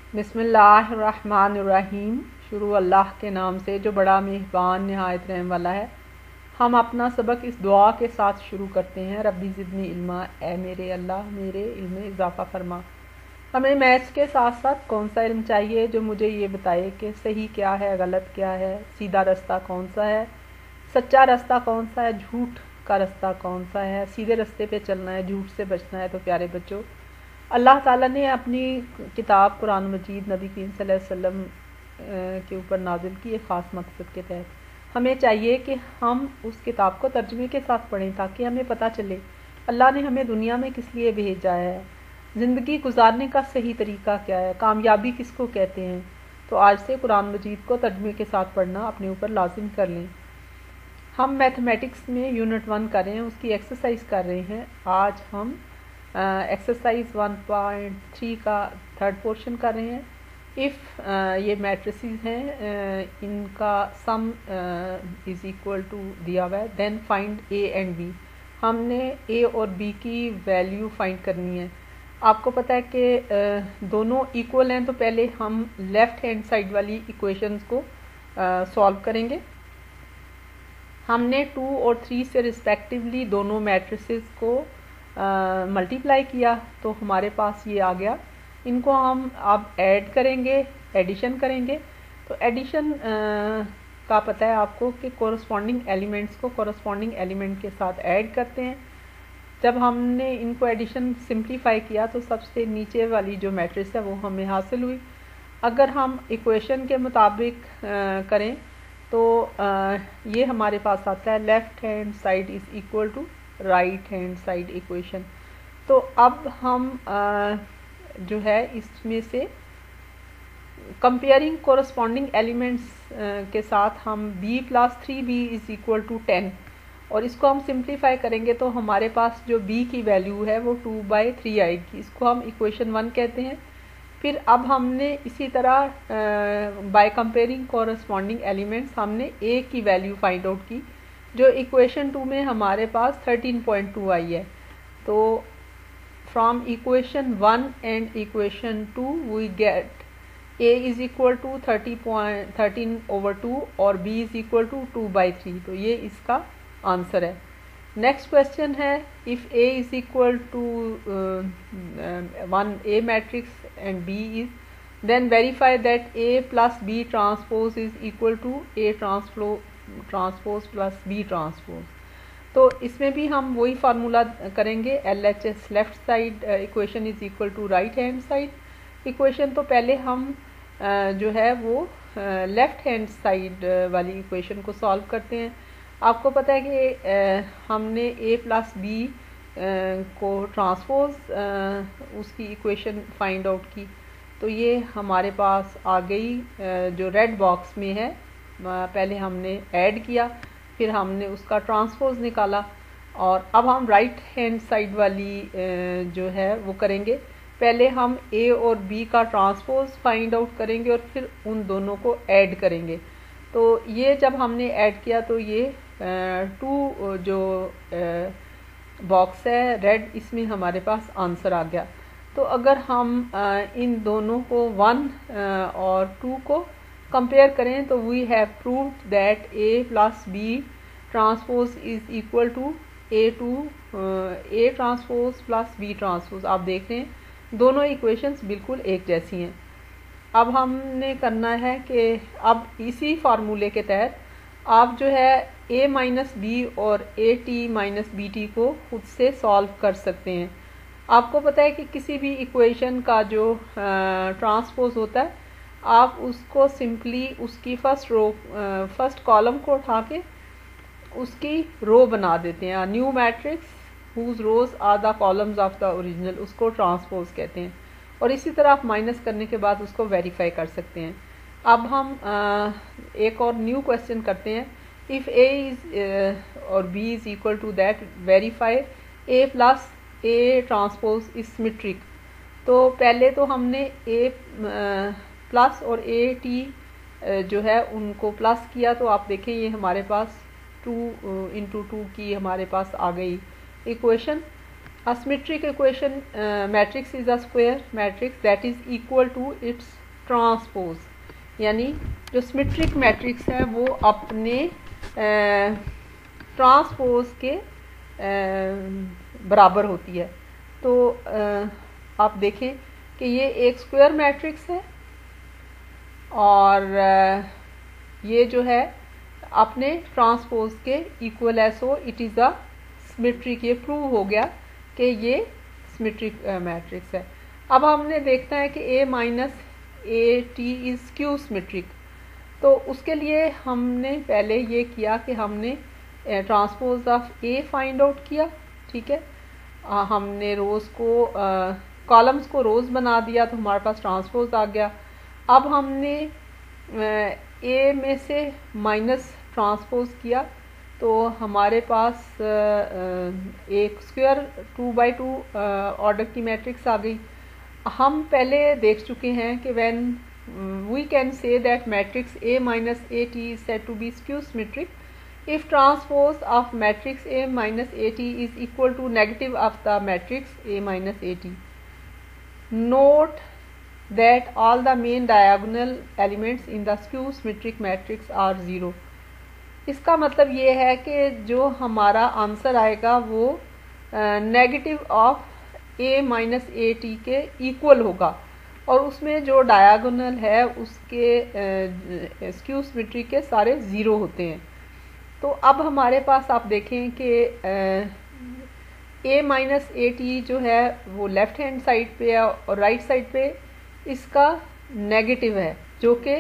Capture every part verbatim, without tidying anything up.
बिस्मिल्लाहिर्रहमानिर्रहीम। शुरू अल्लाह के नाम से जो बड़ा मेहरबान नहायत रहम वाला है। हम अपना सबक इस दुआ के साथ शुरू करते हैं। रब्बी ज़िदनी इल्मा, ए मेरे अल्लाह मेरे इल्म में इजाफ़ा फरमा। हमें मैथ्स के साथ साथ कौन सा इल्म चाहिए जो मुझे ये बताए कि सही क्या है, गलत क्या है, सीधा रास्ता कौन सा है, सच्चा रास्ता कौन सा है, झूठ का रास्ता कौन सा है, सीधे रास्ते पे चलना है, झूठ से बचना है। तो प्यारे बच्चों, अल्लाह ताला ने अपनी किताब कुरान मजीद नबी करीम सल्लल्लाहु अलैहि वसल्लम के ऊपर नाजिल की एक ख़ास मकसद के तहत हमें चाहिए कि हम उस किताब को तर्जुमे के साथ पढ़ें ताकि हमें पता चले अल्लाह ने हमें दुनिया में किस लिए भेजा है, ज़िंदगी गुजारने का सही तरीका क्या है, कामयाबी किसको कहते हैं। तो आज से कुरान मजीद को तर्जुमे के साथ पढ़ना अपने ऊपर लाजिम कर लें। हम मैथमेटिक्स में यूनिट वन कर रहे हैं, उसकी एक्सरसाइज कर रहे हैं। आज हम एक्सरसाइज वन पॉइंट थ्री का थर्ड पोर्शन कर रहे हैं। इफ़ uh, ये मैट्रिसेस हैं, uh, इनका सम इज़ इक्वल टू दिया हुआ है, then find A and B. हमने ए और बी की वैल्यू फाइंड करनी है। आपको पता है कि uh, दोनों इक्वल हैं, तो पहले हम लेफ़्ट हैंड साइड वाली इक्वेशंस को सॉल्व uh, करेंगे। हमने टू और थ्री से रिस्पेक्टिवली दोनों मैट्रिसेस को मल्टीप्लाई uh, किया तो हमारे पास ये आ गया। इनको हम अब ऐड करेंगे, एडिशन करेंगे। तो एडिशन uh, का पता है आपको कि कोरस्पॉन्डिंग एलिमेंट्स को कोरस्पॉन्डिंग एलिमेंट के साथ ऐड करते हैं। जब हमने इनको एडिशन सिंप्लीफाई किया तो सबसे नीचे वाली जो मैट्रिक्स है वो हमें हासिल हुई। अगर हम इक्वेशन के मुताबिक uh, करें तो uh, ये हमारे पास आता है left hand side is equal to right hand side equation. तो अब हम आ, जो है इसमें से कंपेयरिंग कोरस्पॉन्डिंग एलिमेंट्स के साथ हम b plus three B is equal to ten, और इसको हम सिंप्लीफाई करेंगे तो हमारे पास जो b की वैल्यू है वो टू बाई थ्री आएगी। इसको हम इक्वेशन वन कहते हैं। फिर अब हमने इसी तरह बाय कंपेयरिंग कोरस्पॉन्डिंग एलिमेंट्स हमने a की वैल्यू फाइंड आउट की जो इक्वेशन टू में हमारे पास थर्टीन पॉइंट टू आई है। तो from equation one and equation two we get a is equal to thirty point thirteen over two और b is equal to two by three. तो ये इसका आंसर है। नेक्स्ट क्वेश्चन है, if a is equal to one a matrix and b is then verify that a plus b transpose is equal to a transpose transpose plus B transpose. तो इसमें भी हम वही फार्मूला करेंगे, L H S left side equation is equal to right hand side equation. तो पहले हम uh, जो है वो लेफ्ट हैंड साइड वाली इक्वेशन को सॉल्व करते हैं। आपको पता है कि uh, हमने ए प्लस बी को ट्रांसपोज uh, उसकी इक्वेशन फाइंड आउट की। तो ये हमारे पास आ गई uh, जो रेड बॉक्स में है। पहले हमने ऐड किया, फिर हमने उसका ट्रांसपोज निकाला, और अब हम राइट हैंड साइड वाली जो है वो करेंगे। पहले हम ए और बी का ट्रांसपोज फाइंड आउट करेंगे और फिर उन दोनों को ऐड करेंगे। तो ये जब हमने ऐड किया तो ये टू जो बॉक्स है रेड, इसमें हमारे पास आंसर आ गया। तो अगर हम इन दोनों को वन और टू को कंपेयर करें तो we have proved that a plus B transpose is equal to A to A transpose plus B transpose. आप देख रहे हैं दोनों इक्वेशंस बिल्कुल एक जैसी हैं। अब हमने करना है कि अब इसी फार्मूले के तहत आप जो है a माइनस बी और A T minus B T को खुद से सॉल्व कर सकते हैं। आपको पता है कि किसी भी इक्वेशन का जो ट्रांसपोज होता है आप उसको सिंपली उसकी फर्स्ट रो फर्स्ट कॉलम को उठा के उसकी रो बना देते हैं। New matrix whose rows are the columns of the original, उसको ट्रांसपोज कहते हैं। और इसी तरह आप माइनस करने के बाद उसको वेरीफाई कर सकते हैं। अब हम आ, एक और न्यू क्वेश्चन करते हैं। इफ़ a इज़ और b is equal to that verify a plus a transpose is symmetric. तो पहले तो हमने a प्लस और ए टी जो है उनको प्लस किया, तो आप देखें ये हमारे पास टू इंटू टू की हमारे पास आ गई equation. A symmetric equation uh, matrix is a square matrix that is equal to its transpose, यानी जो सिमेट्रिक मैट्रिक्स है वो अपने ट्रांसपोज uh, के uh, बराबर होती है। तो uh, आप देखें कि ये एक स्क्वायर मैट्रिक्स है और uh, ये जो है अपने ट्रांसपोज के इक्वल है, so it is a symmetric. ये प्रूव हो गया कि ये सिमेट्रिक मैट्रिक्स है। अब हमने देखना है कि A minus A T is skew symmetric. तो उसके लिए हमने पहले ये किया कि हमने transpose of A find out किया, ठीक है। आ, हमने रोज़ को कॉलम्स को रोज़ बना दिया तो हमारे पास ट्रांसपोज आ गया। अब हमने ए में से माइनस ट्रांसपोज किया तो हमारे पास एक square two by two order की मैट्रिक्स आ गई। हम पहले देख चुके हैं कि when we can say that matrix A minus A T is said to be skew symmetric if transpose of matrix A minus A T is equal to negative of the matrix A minus A T. Note that all the main diagonal elements in the skew symmetric matrix are zero। इसका मतलब ये है कि जो हमारा answer आएगा वो negative of A minus A T के इक्वल होगा और उसमें जो डायगोनल है उसके स्क्यू सिमेट्री के सारे ज़ीरो होते हैं। तो अब हमारे पास आप देखें कि ए माइनस ए टी जो है वो लेफ़्ट हैंड साइड पे है और राइट साइड पे इसका नेगेटिव है, जो कि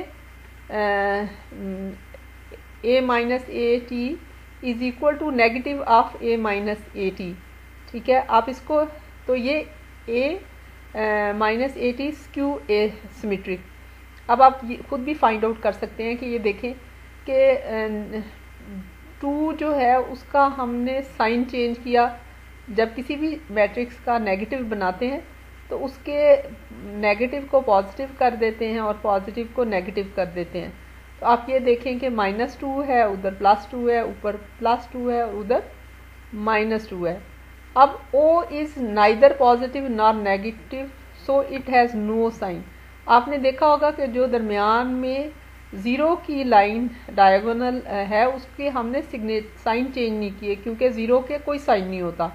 A minus A T is equal to negative of A minus A T, ठीक है। आप इसको तो ये A minus A T skew a symmetric. अब आप ये खुद भी फाइंड आउट कर सकते हैं कि ये देखें कि टू जो है उसका हमने साइन चेंज किया। जब किसी भी मैट्रिक्स का नेगेटिव बनाते हैं तो उसके नेगेटिव को पॉजिटिव कर देते हैं और पॉजिटिव को नेगेटिव कर देते हैं। तो आप ये देखें कि माइनस टू है, उधर प्लस टू है, ऊपर प्लस टू है, उधर माइनस टू है। अब O is neither positive nor negative so it has no sign. आपने देखा होगा कि जो दरमियान में ज़ीरो की लाइन डायगोनल है उसके हमने सिग्नेट साइन चेंज नहीं किए क्योंकि ज़ीरो के कोई साइन नहीं होता।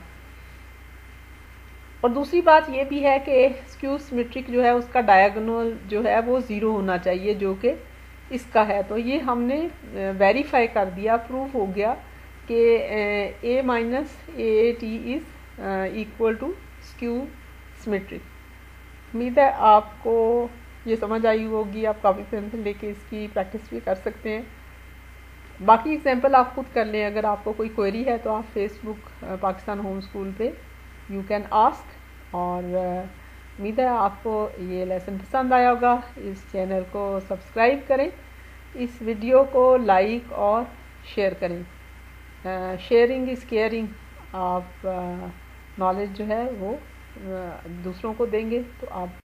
और दूसरी बात ये भी है कि स्क्यू सिमेट्रिक जो है उसका डायगोनल जो है वो ज़ीरो होना चाहिए, जो कि इसका है। तो ये हमने वेरीफाई कर दिया, प्रूफ हो गया कि A minus A T is equal to skew symmetric. उम्मीद है आपको ये समझ आई होगी। आप काफ़ी एग्जाम्पल लेके इसकी प्रैक्टिस भी कर सकते हैं। बाकी एग्जाम्पल आप खुद कर लें। अगर आपको कोई क्वेरी है तो आप फेसबुक पाकिस्तान होम स्कूल पे यू कैन आस्क। और उम्मीद है आपको ये लेसन पसंद आया होगा। इस चैनल को सब्सक्राइब करें, इस वीडियो को लाइक और शेयर करें। Sharing is caring. आप नॉलेज जो है वो uh, दूसरों को देंगे तो आप